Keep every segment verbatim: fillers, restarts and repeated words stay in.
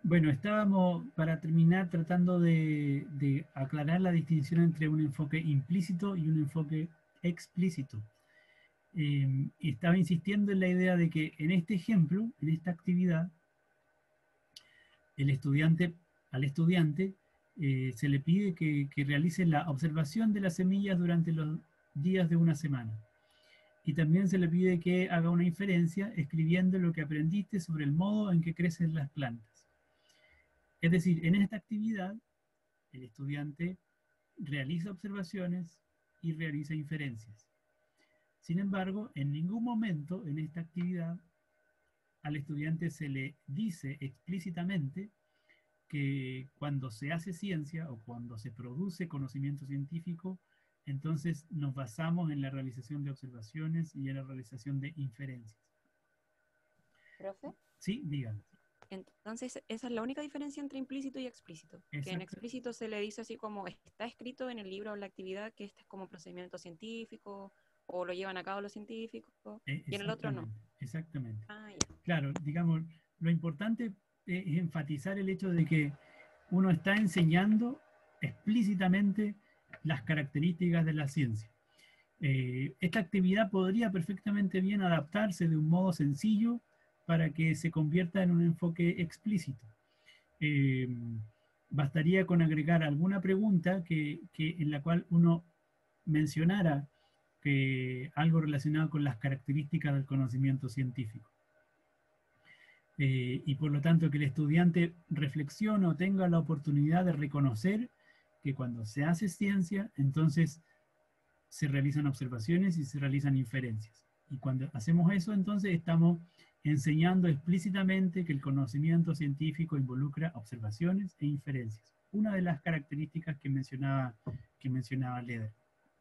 Bueno, estábamos para terminar tratando de, de aclarar la distinción entre un enfoque implícito y un enfoque explícito. Eh, estaba insistiendo en la idea de que en este ejemplo, en esta actividad, el estudiante, al estudiante eh, se le pide que, que realice la observación de las semillas durante los días de una semana. Y también se le pide que haga una inferencia escribiendo lo que aprendiste sobre el modo en que crecen las plantas. Es decir, en esta actividad, el estudiante realiza observaciones y realiza inferencias. Sin embargo, en ningún momento en esta actividad al estudiante se le dice explícitamente que cuando se hace ciencia o cuando se produce conocimiento científico, entonces nos basamos en la realización de observaciones y en la realización de inferencias. ¿Profe? Sí, díganme. Entonces, esa es la única diferencia entre implícito y explícito. Exacto. Que en explícito se le dice así como está escrito en el libro o la actividad que este es como procedimiento científico o lo llevan a cabo los científicos Eh, y en el otro no. Exactamente. Ah, ya. Claro, digamos, lo importante es enfatizar el hecho de que uno está enseñando explícitamente las características de la ciencia. Eh, esta actividad podría perfectamente bien adaptarse de un modo sencillo para que se convierta en un enfoque explícito. Eh, bastaría con agregar alguna pregunta que, que en la cual uno mencionara que algo relacionado con las características del conocimiento científico. Eh, y por lo tanto que el estudiante reflexione o tenga la oportunidad de reconocer que cuando se hace ciencia, entonces se realizan observaciones y se realizan inferencias. Y cuando hacemos eso, entonces estamos enseñando explícitamente que el conocimiento científico involucra observaciones e inferencias. Una de las características que mencionaba, que mencionaba Leder.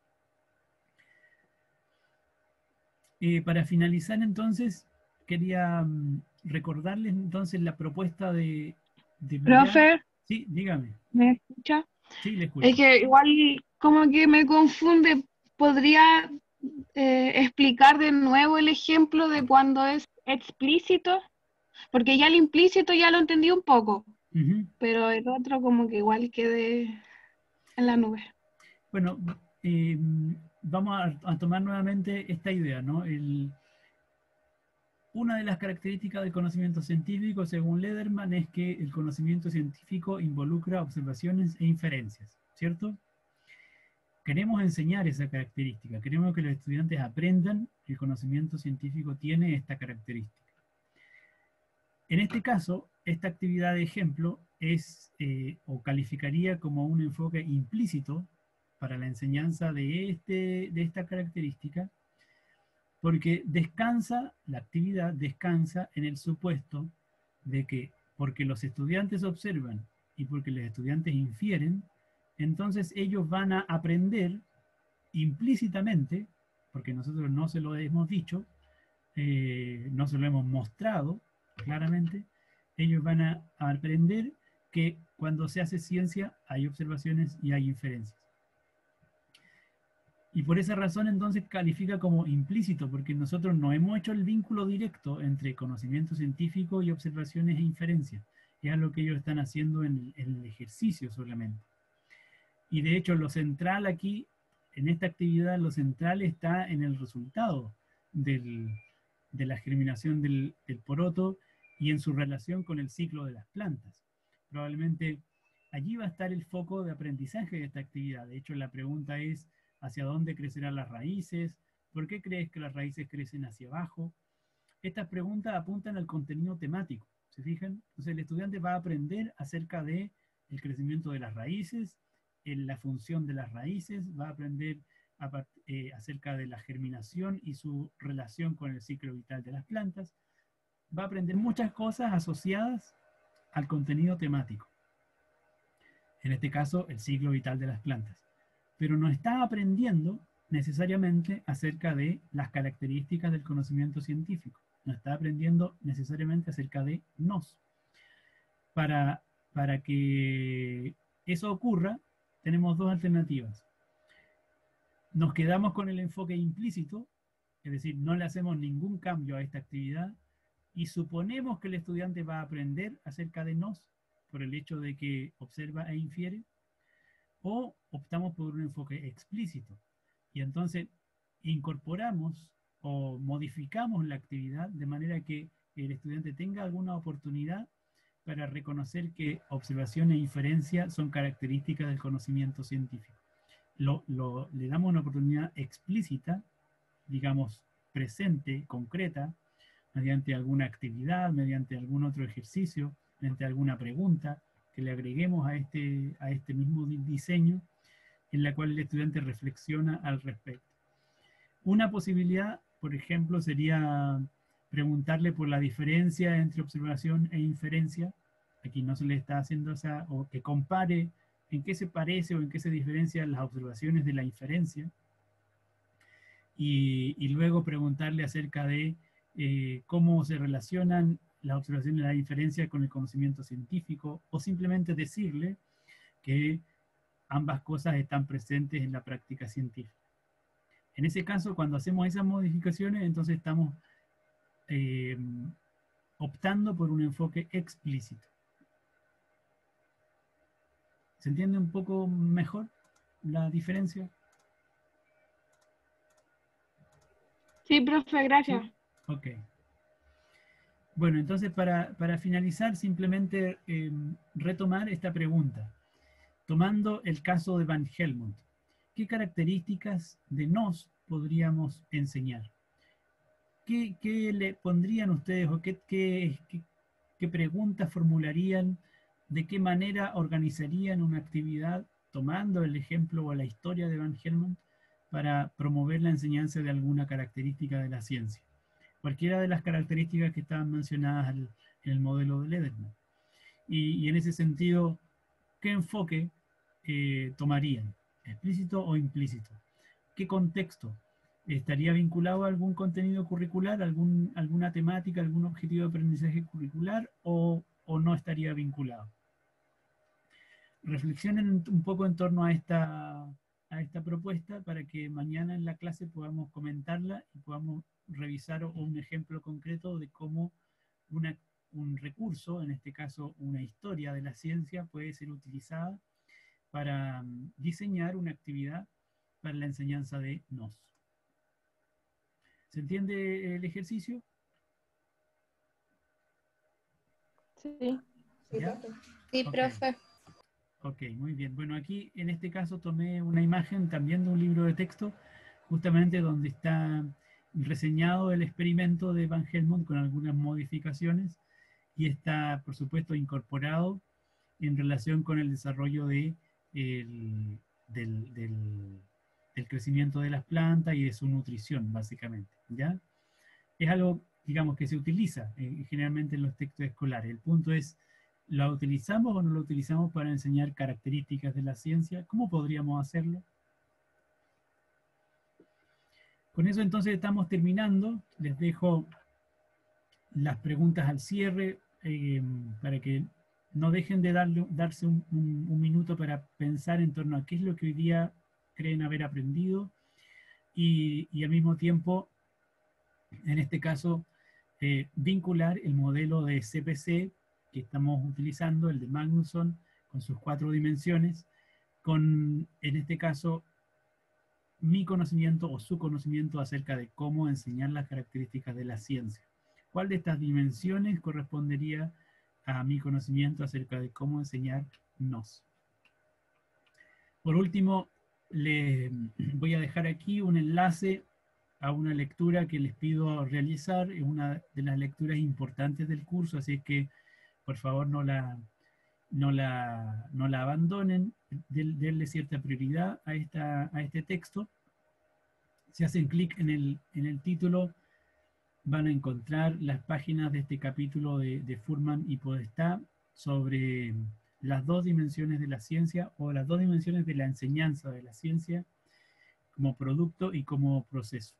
Eh, para finalizar entonces, quería um, recordarles entonces la propuesta de, de mirar... Profe, sí, dígame. ¿me escucha? Sí, le escucho. Es que igual como que me confunde. ¿Podría eh, explicar de nuevo el ejemplo de cuando es explícito? Porque ya el implícito ya lo entendí un poco, Uh-huh. pero el otro como que igual quedé en la nube. Bueno, eh, vamos a, a tomar nuevamente esta idea, ¿no? El, una de las características del conocimiento científico, según Lederman, es que el conocimiento científico involucra observaciones e inferencias, ¿cierto? Queremos enseñar esa característica, queremos que los estudiantes aprendan que el conocimiento científico tiene esta característica. En este caso, esta actividad de ejemplo es eh, o calificaría como un enfoque implícito para la enseñanza de, este, de esta característica, porque descansa, la actividad descansa en el supuesto de que porque los estudiantes observan y porque los estudiantes infieren, entonces ellos van a aprender implícitamente, porque nosotros no se lo hemos dicho, eh, no se lo hemos mostrado claramente, ellos van a aprender que cuando se hace ciencia hay observaciones y hay inferencias. Y por esa razón entonces califica como implícito, porque nosotros no hemos hecho el vínculo directo entre conocimiento científico y observaciones e inferencias. Es lo que ellos están haciendo en el, en el ejercicio solamente. Y de hecho lo central aquí, en esta actividad, lo central está en el resultado del, de la germinación del, del poroto y en su relación con el ciclo de las plantas. Probablemente allí va a estar el foco de aprendizaje de esta actividad. De hecho, la pregunta es, ¿hacia dónde crecerán las raíces? ¿Por qué crees que las raíces crecen hacia abajo? Estas preguntas apuntan al contenido temático, ¿se fijan? Entonces el estudiante va a aprender acerca del crecimiento de las raíces, en la función de las raíces, va a aprender a, eh, acerca de la germinación y su relación con el ciclo vital de las plantas, va a aprender muchas cosas asociadas al contenido temático. En este caso, el ciclo vital de las plantas. Pero no está aprendiendo necesariamente acerca de las características del conocimiento científico. No está aprendiendo necesariamente acerca de nos. Para, para que eso ocurra, tenemos dos alternativas. Nos quedamos con el enfoque implícito, es decir, no le hacemos ningún cambio a esta actividad y suponemos que el estudiante va a aprender acerca de nos, por el hecho de que observa e infiere, o optamos por un enfoque explícito. Y entonces incorporamos o modificamos la actividad de manera que el estudiante tenga alguna oportunidad para reconocer que observación e inferencia son características del conocimiento científico. Lo, lo, le damos una oportunidad explícita, digamos, presente, concreta, mediante alguna actividad, mediante algún otro ejercicio, mediante alguna pregunta que le agreguemos a este, a este mismo diseño, en la cual el estudiante reflexiona al respecto. Una posibilidad, por ejemplo, sería preguntarle por la diferencia entre observación e inferencia. Aquí no se le está haciendo esa, o que compare en qué se parece o en qué se diferencian las observaciones de la inferencia. Y, y luego preguntarle acerca de eh, cómo se relacionan las observaciones de la inferencia con el conocimiento científico, o simplemente decirle que ambas cosas están presentes en la práctica científica. En ese caso, cuando hacemos esas modificaciones, entonces estamos eh, optando por un enfoque explícito. ¿Se entiende un poco mejor la diferencia? Sí, profe, gracias. ¿Sí? Ok. Bueno, entonces para, para finalizar, simplemente eh, retomar esta pregunta. Tomando el caso de Van Helmont, ¿qué características de nos podríamos enseñar? ¿Qué, qué le pondrían ustedes o qué, qué, qué, qué preguntas formularían? ¿De qué manera organizarían una actividad tomando el ejemplo o la historia de Van Helmont para promover la enseñanza de alguna característica de la ciencia? Cualquiera de las características que estaban mencionadas en el modelo de Lederman. Y, y en ese sentido, ¿qué enfoque eh, tomarían? ¿Explícito o implícito? ¿Qué contexto? ¿Estaría vinculado a algún contenido curricular, algún, alguna temática, algún objetivo de aprendizaje curricular, o, o no estaría vinculado? Reflexionen un poco en torno a esta, a esta propuesta para que mañana en la clase podamos comentarla y podamos revisar un ejemplo concreto de cómo una, un recurso, en este caso una historia de la ciencia, puede ser utilizada para diseñar una actividad para la enseñanza de nos. ¿Se entiende el ejercicio? Sí. ¿Ya? Sí, Ok. profe. Ok, muy bien. Bueno, aquí en este caso tomé una imagen también de un libro de texto, justamente donde está reseñado el experimento de Van Helmont con algunas modificaciones y está, por supuesto, incorporado en relación con el desarrollo de, el, del, del, del crecimiento de las plantas y de su nutrición, básicamente, ¿ya? Es algo, digamos, que se utiliza eh, generalmente en los textos escolares. El punto es, ¿la utilizamos o no la utilizamos para enseñar características de la ciencia? ¿Cómo podríamos hacerlo? Con eso entonces estamos terminando. Les dejo las preguntas al cierre eh, para que no dejen de darle, darse un, un, un minuto para pensar en torno a qué es lo que hoy día creen haber aprendido y, y al mismo tiempo, en este caso, eh, vincular el modelo de C P C que estamos utilizando, el de Magnusson, con sus cuatro dimensiones, con, en este caso, mi conocimiento o su conocimiento acerca de cómo enseñar las características de la ciencia. ¿Cuál de estas dimensiones correspondería a mi conocimiento acerca de cómo enseñarnos? Por último, les voy a dejar aquí un enlace a una lectura que les pido realizar. Es una de las lecturas importantes del curso, así que por favor no la, no la, no la abandonen, denle cierta prioridad a, esta, a este texto. Si hacen clic en el, en el título, van a encontrar las páginas de este capítulo de, de Fuhrman y Podestá sobre las dos dimensiones de la ciencia o las dos dimensiones de la enseñanza de la ciencia como producto y como proceso.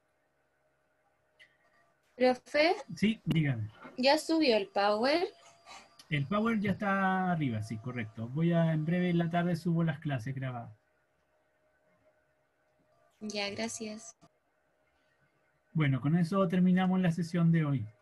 Profe, Sí, dígame. ¿ya subió el Power? El Power ya está arriba, sí, correcto. Voy a, en breve en la tarde subo las clases grabadas. Ya, gracias. Bueno, con eso terminamos la sesión de hoy.